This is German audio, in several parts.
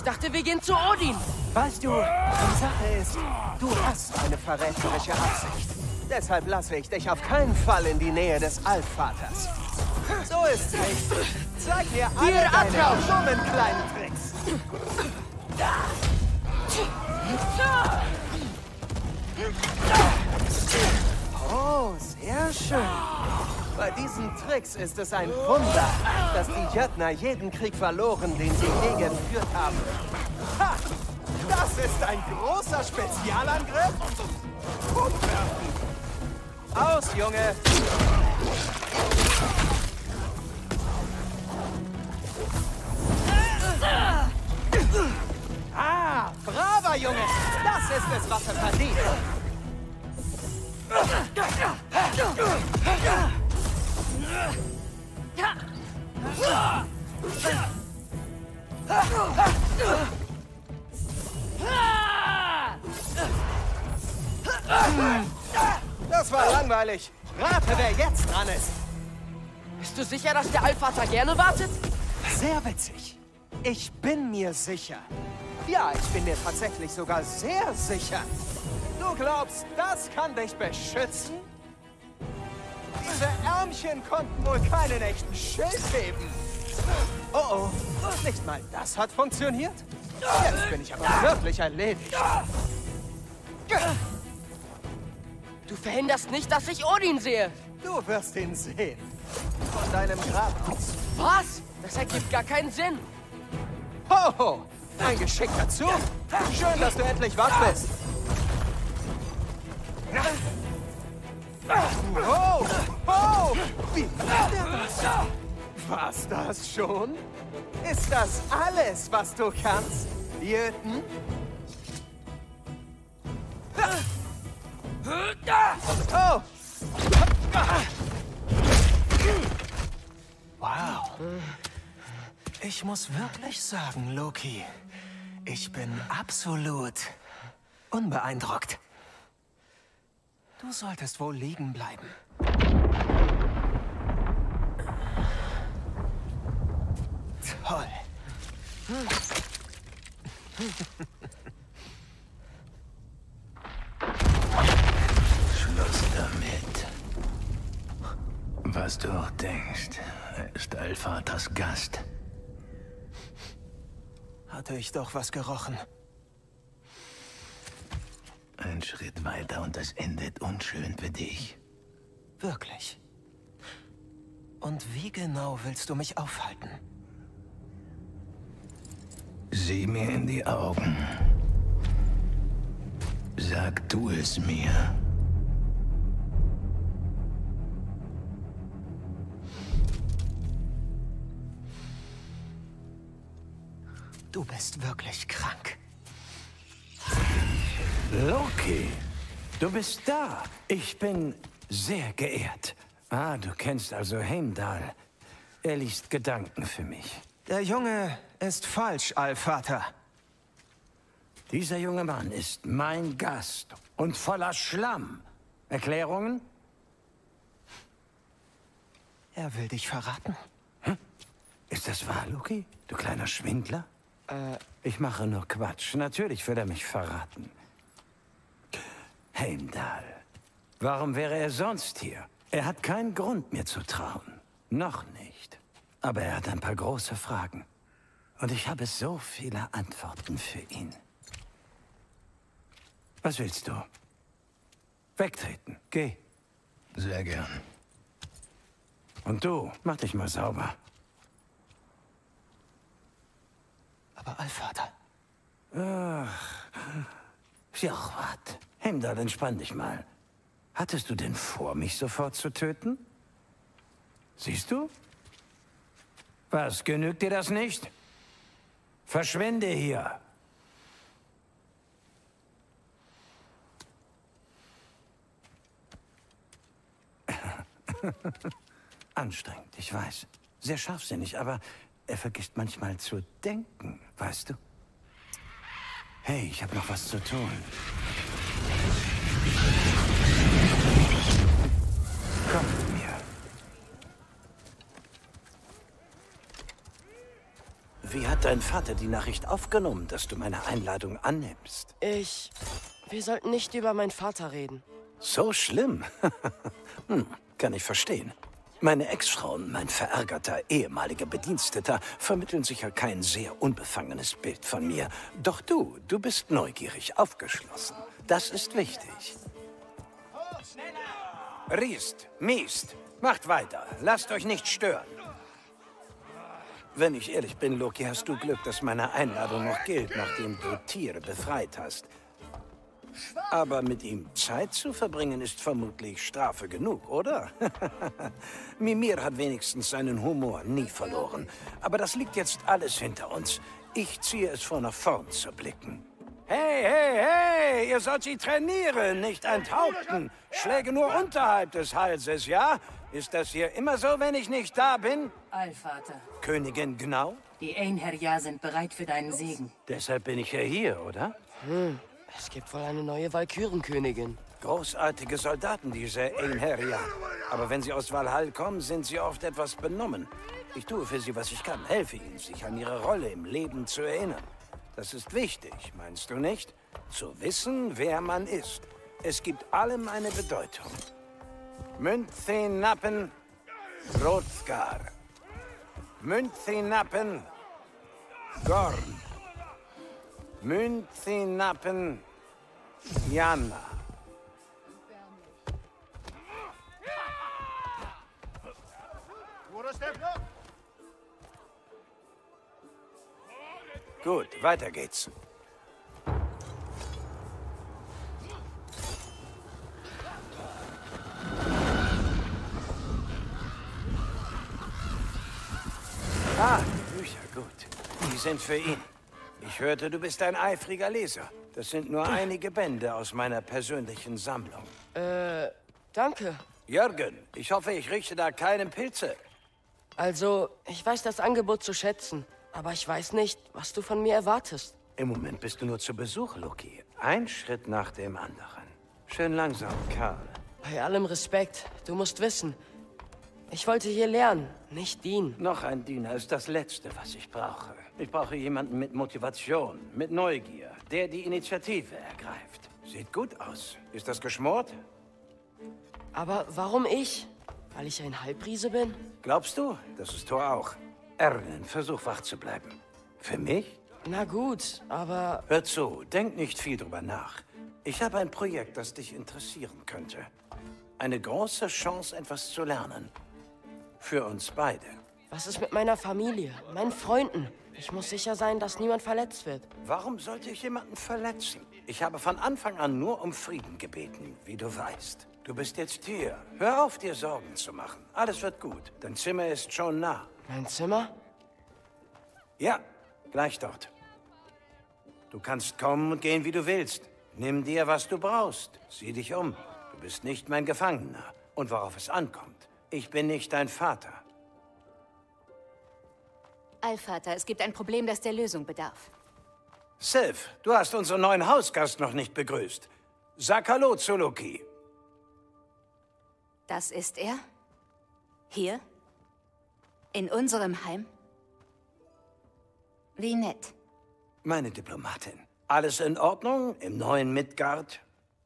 dachte, wir gehen zu Odin. Weißt du, die Sache ist, du hast eine verräterische Absicht. Deshalb lasse ich dich auf keinen Fall in die Nähe des Allvaters. So ist's nicht. Zeig mir alle deine dummen kleinen Tricks. Oh, sehr schön. Bei diesen Tricks ist es ein Wunder, dass die Jötner jeden Krieg verloren, den sie je geführt haben. Ha! Das ist ein großer Spezialangriff? Aus, Junge! Ah, braver Junge! Das ist es, was er verdient! Das war langweilig. Rate, wer jetzt dran ist. Bist du sicher, dass der Allvater gerne wartet? Sehr witzig. Ich bin mir sicher. Ja, ich bin mir tatsächlich sogar sehr sicher. Du glaubst, das kann dich beschützen? Diese Ärmchen konnten wohl keinen echten Schild heben. Oh oh, nicht mal das hat funktioniert? Jetzt bin ich aber wirklich erledigt. Du verhinderst nicht, dass ich Odin sehe. Du wirst ihn sehen. Von deinem Grab aus. Was? Das ergibt gar keinen Sinn. Ho, ein geschickter Zug. Schön, dass du endlich wach bist. Oh, oh, wie macht er das? War's das schon? Ist das alles, was du kannst, Jöten? Oh! Wow. Ich muss wirklich sagen, Loki, ich bin absolut unbeeindruckt. Du solltest wohl liegen bleiben. Toll. Schluss damit. Was du auch denkst, er ist Allvaters Gast. Hatte ich doch was gerochen. Ein Schritt weiter und es endet unschön für dich. Wirklich? Und wie genau willst du mich aufhalten? Sieh mir in die Augen. Sag du es mir. Du bist wirklich krank. Loki, du bist da. Ich bin sehr geehrt. Ah, du kennst also Heimdall. Er liest Gedanken für mich. Der Junge ist falsch, Allvater. Dieser junge Mann ist mein Gast und voller Schlamm. Erklärungen? Er will dich verraten. Hm? Ist das wahr, Loki? Du kleiner Schwindler? Ich mache nur Quatsch. Natürlich will er mich verraten. Heimdall. Warum wäre er sonst hier? Er hat keinen Grund, mir zu trauen. Noch nicht. Aber er hat ein paar große Fragen. Und ich habe so viele Antworten für ihn. Was willst du? Wegtreten. Geh. Sehr gern. Und du, mach dich mal sauber. Aber Allvater... Ach, Sjachwart. Heimdall, entspann dich mal. Hattest du denn vor, mich sofort zu töten? Siehst du? Was, genügt dir das nicht? Verschwinde hier. Anstrengend, ich weiß. Sehr scharfsinnig, aber er vergisst manchmal zu denken, weißt du? Hey, ich habe noch was zu tun. Komm mit mir. Wie hat Hat dein Vater die Nachricht aufgenommen, dass du meine Einladung annimmst? Wir sollten nicht über meinen Vater reden. So schlimm? Kann ich verstehen. Meine Ex-Frau und mein verärgerter ehemaliger Bediensteter vermitteln sicher kein sehr unbefangenes Bild von mir. Doch du bist neugierig, aufgeschlossen. Das ist wichtig. Riest, Miest, macht weiter. Lasst euch nicht stören. Wenn ich ehrlich bin, Loki, hast du Glück, dass meine Einladung noch gilt, nachdem du Tiere befreit hast. Aber mit ihm Zeit zu verbringen, ist vermutlich Strafe genug, oder? Mimir hat wenigstens seinen Humor nie verloren. Aber das liegt jetzt alles hinter uns. Ich ziehe es vor, nach vorn zu blicken. Hey, hey, hey! Ihr sollt sie trainieren, nicht enthaupten. Schläge nur unterhalb des Halses, ja? Ist das hier immer so, wenn ich nicht da bin? Allvater, Königin Gnaw? die Einherjar sind bereit für deinen Segen. Deshalb bin ich ja hier, oder? Es gibt wohl eine neue Walkürenkönigin. Großartige Soldaten, diese Einherjar. Aber wenn sie aus Valhall kommen, sind sie oft etwas benommen. Ich tue für sie, was ich kann. Helfe ihnen, sich an ihre Rolle im Leben zu erinnern. Das ist wichtig, meinst du nicht? Zu wissen, wer man ist. Es gibt allem eine Bedeutung. Münthinappen, Hrothgar. Münthinappen, Gorm. Münthinappen, Janna. Gut, weiter geht's. Ah, die Bücher, gut. Die sind für ihn. Ich hörte, du bist ein eifriger Leser. Das sind nur einige Bände aus meiner persönlichen Sammlung. Danke. Jürgen, ich hoffe, ich rieche da keine Pilze. Also, ich weiß das Angebot zu schätzen. Aber ich weiß nicht, was du von mir erwartest. Im Moment bist du nur zu Besuch, Loki. Ein Schritt nach dem anderen. Schön langsam, Karl. Bei allem Respekt, du musst wissen, ich wollte hier lernen, nicht dienen. Noch ein Diener ist das Letzte, was ich brauche. Ich brauche jemanden mit Motivation, mit Neugier, der die Initiative ergreift. Sieht gut aus. Ist das geschmort? Aber warum ich? Weil ich ein Halbriese bin? Glaubst du? Das ist Thor auch. Erlen, versuch wach zu bleiben. Für mich? Na gut, aber Hör zu, denk nicht viel drüber nach. Ich habe ein Projekt, das dich interessieren könnte. Eine große Chance, etwas zu lernen. Für uns beide. was ist mit meiner Familie, meinen Freunden? Ich muss sicher sein, dass niemand verletzt wird. Warum sollte ich jemanden verletzen? Ich habe von Anfang an nur um Frieden gebeten, wie du weißt. Du bist jetzt hier. Hör auf, dir Sorgen zu machen. Alles wird gut. Dein Zimmer ist schon nah. Mein Zimmer? Ja, gleich dort. Du kannst kommen und gehen, wie du willst. Nimm dir, was du brauchst. Sieh dich um. Du bist nicht mein Gefangener. Und worauf es ankommt, ich bin nicht dein Vater. Allvater, es gibt ein Problem, das der Lösung bedarf. Sif, du hast unseren neuen Hausgast noch nicht begrüßt. Sag Hallo zu Loki. Das ist er? Hier? In unserem Heim? Wie nett. Meine Diplomatin. Alles in Ordnung im neuen Midgard?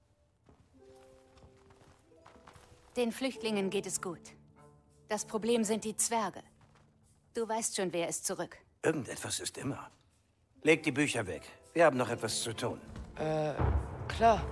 Den Flüchtlingen geht es gut. Das Problem sind die Zwerge. Du weißt schon, wer ist zurück. Irgendetwas ist immer. Leg die Bücher weg. Wir haben noch etwas zu tun. Klar.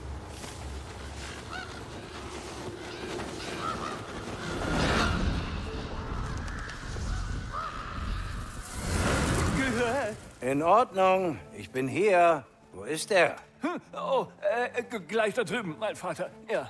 In Ordnung. Ich bin hier. Wo ist er? Oh, gleich da drüben, mein Vater. Ja.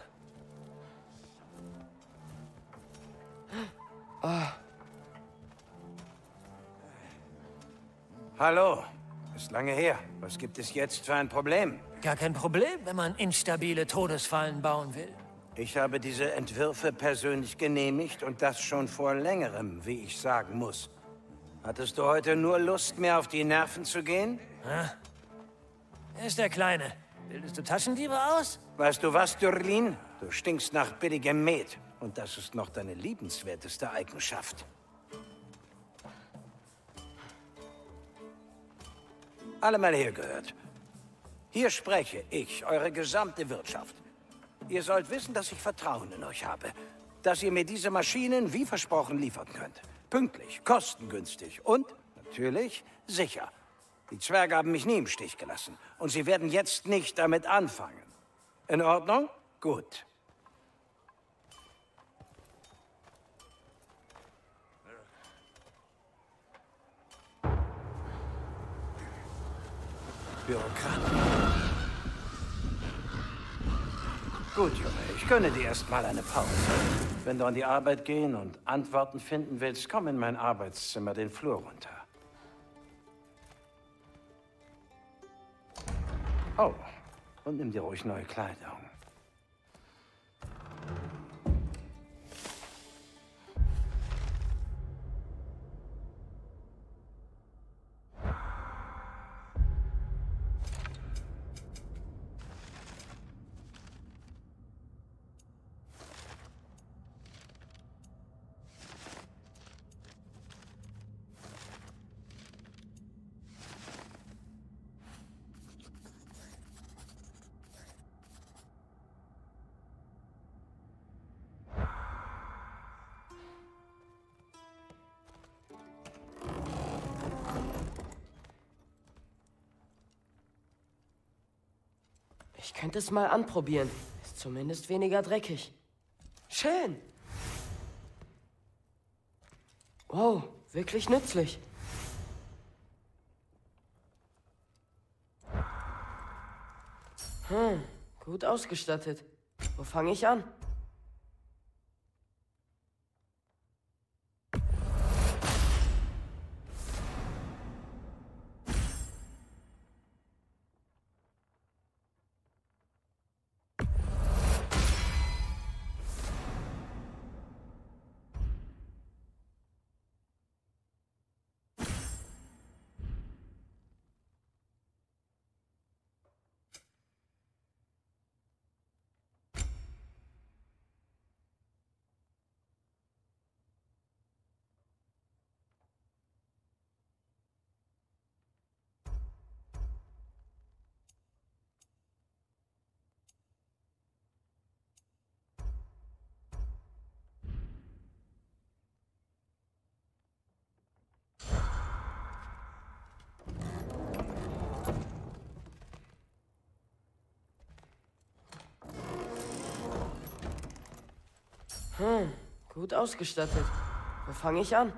Hallo. Ist lange her. Was gibt es jetzt für ein Problem? Gar kein Problem, wenn man instabile Todesfallen bauen will. Ich habe diese Entwürfe persönlich genehmigt und das schon vor längerem, wie ich sagen muss. Hattest du heute nur Lust, mir auf die Nerven zu gehen? Er ist der Kleine. Bildest du Taschendiebe aus? Weißt du was, Durlin? Du stinkst nach billigem Met. Und das ist noch deine liebenswerteste Eigenschaft. Alle mal hergehört. Hier spreche ich, eure gesamte Wirtschaft. Ihr sollt wissen, dass ich Vertrauen in euch habe. Dass ihr mir diese Maschinen wie versprochen liefern könnt. Pünktlich, kostengünstig und, natürlich, sicher. Die Zwerge haben mich nie im Stich gelassen. Und sie werden jetzt nicht damit anfangen. In Ordnung? Gut. Bürokraten. Gut, Junge, ich gönne dir erst mal eine Pause. Wenn du an die Arbeit gehen und Antworten finden willst, komm in mein Arbeitszimmer den Flur runter. Oh, und nimm dir ruhig neue Kleidung. Ich könnte es mal anprobieren. Ist zumindest weniger dreckig. Schön. Wow, wirklich nützlich. Gut ausgestattet. Wo fange ich an? Gut ausgestattet. Wo fange ich an?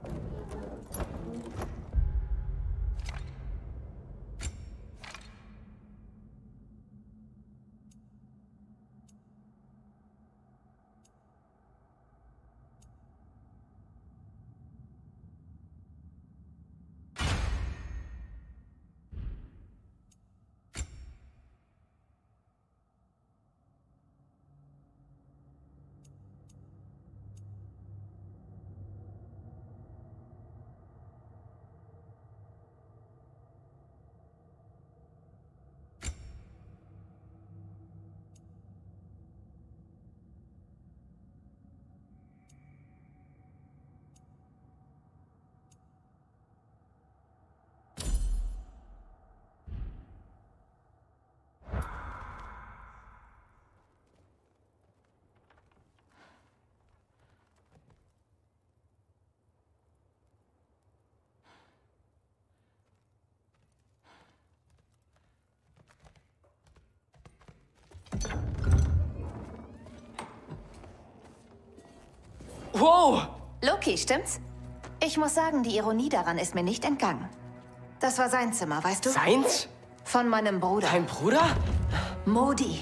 Wow! Loki, stimmt's? Ich muss sagen, die Ironie daran ist mir nicht entgangen. Das war sein Zimmer, weißt du? Seins? Von meinem Bruder. Dein Bruder? Modi.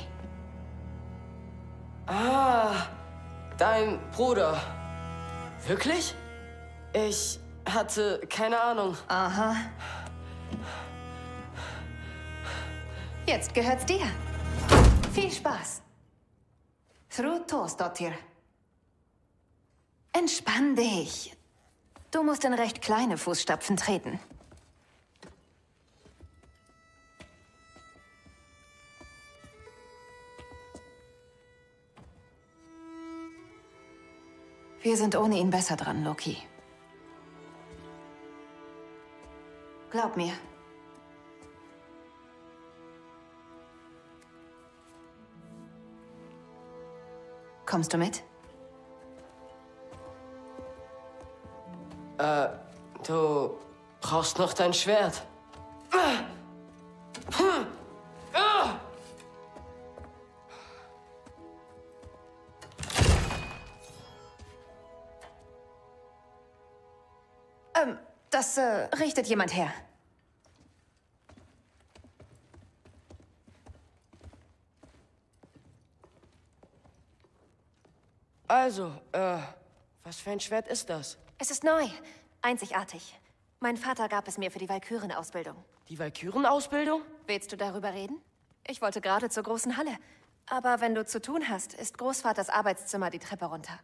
Ah, dein Bruder. Wirklich? Ich hatte keine Ahnung. Aha. Jetzt gehört's dir. Viel Spaß. Thrutosdottir. Entspann dich. Du musst in recht kleine Fußstapfen treten. Wir sind ohne ihn besser dran, Loki. Glaub mir. Kommst du mit? Du brauchst noch dein Schwert. Das richtet jemand her. Also, was für ein Schwert ist das? Es ist neu. Einzigartig. Mein Vater gab es mir für die Walkürenausbildung. Die Walkürenausbildung? Willst du darüber reden? Ich wollte gerade zur großen Halle. Aber wenn du zu tun hast, ist Großvaters Arbeitszimmer die Treppe runter.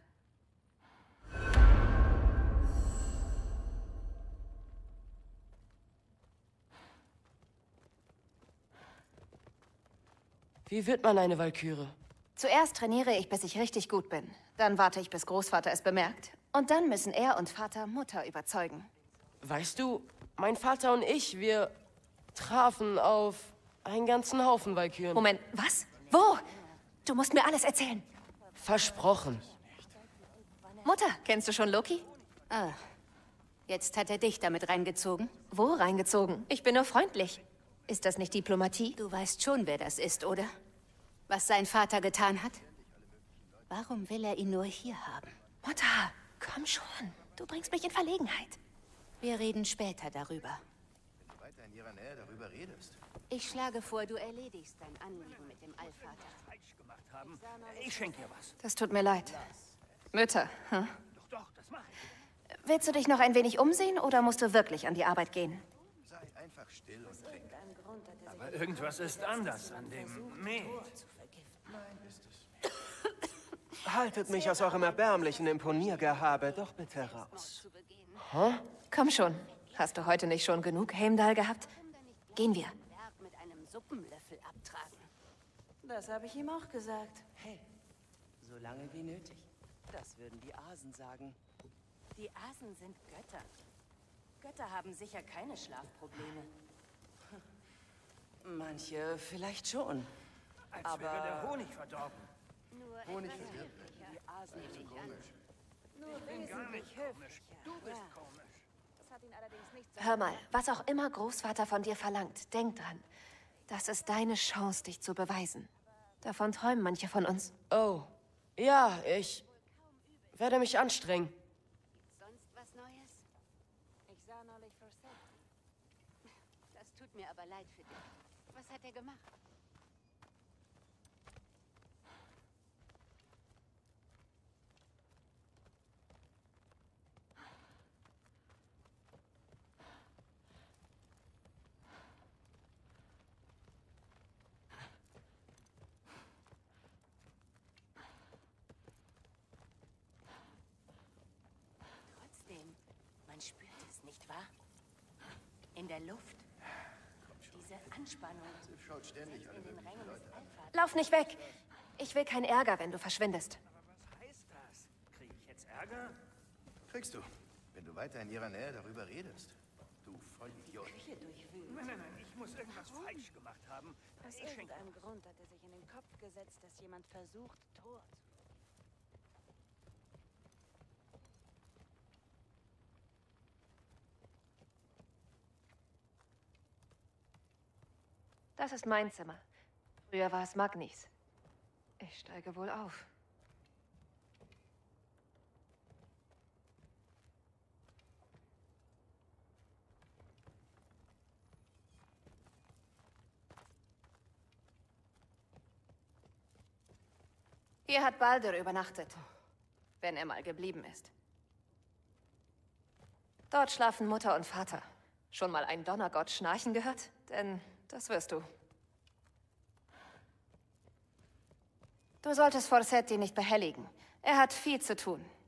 Wie wird man eine Walküre? Zuerst trainiere ich, bis ich richtig gut bin. Dann warte ich, bis Großvater es bemerkt. Und dann müssen er und Vater Mutter überzeugen. Weißt du, mein Vater und ich, wir trafen auf einen ganzen Haufen Walküren. Moment, was? Wo? Du musst mir alles erzählen. Versprochen. Mutter, kennst du schon Loki? Ah, jetzt hat er dich damit reingezogen. Wo reingezogen? Ich bin nur freundlich. Ist das nicht Diplomatie? Du weißt schon, wer das ist, oder? Was sein Vater getan hat? Warum will er ihn nur hier haben? Mutter, komm schon. Du bringst mich in Verlegenheit. Wir reden später darüber. Wenn du weiter in ihrer Nähe darüber redest. Ich schlage vor, du erledigst dein Anliegen mit dem Allvater. Ich schenke dir was. Das tut mir leid. Mütter, hm? Doch, das mach ich. Willst du dich noch ein wenig umsehen oder musst du wirklich an die Arbeit gehen? Sei einfach still und trink. Aber irgendwas ist anders an dem Met. Haltet mich aus eurem erbärmlichen Imponiergehabe doch bitte raus. Komm schon. Hast du heute nicht schon genug Heimdall gehabt? Gehen wir. Mit einem Suppenlöffel abtragen. Das habe ich ihm auch gesagt. Hey, so lange wie nötig. Das würden die Asen sagen. Die Asen sind Götter. Götter haben sicher keine Schlafprobleme. Manche vielleicht schon. Als wäre der Honig verdorben. Honig verdirbt mich. Die Asen sind komisch. Ich bin gar nicht komisch. Du bist komisch. Hör mal, was auch immer Großvater von dir verlangt, denk dran. Das ist deine Chance, dich zu beweisen. Davon träumen manche von uns. Oh, ja, ich werde mich anstrengen. Sonst was Neues? Ich sah neulich Forsett. Das tut mir aber leid für dich. Was hat er gemacht? Trotzdem, man spürt es, nicht wahr? In der Luft. Diese Anspannung. Sie schaut ständig alle möglichen Leute an. Lauf nicht weg. Ich will keinen Ärger, wenn du verschwindest. Was heißt das? Kriege ich jetzt Ärger? Kriegst du, wenn du weiter in ihrer Nähe darüber redest. Du Vollidiot. Nein, ich muss irgendwas falsch gemacht haben. Aus irgendeinem Grund hat er sich in den Kopf gesetzt, dass jemand versucht, Thor zu... Das ist mein Zimmer. Früher war es Magnis. Ich steige wohl auf. Hier hat Baldur übernachtet, wenn er mal geblieben ist. Dort schlafen Mutter und Vater. Schon mal einen Donnergott schnarchen gehört? Denn das wirst du. Du solltest Forsetti nicht behelligen. Er hat viel zu tun.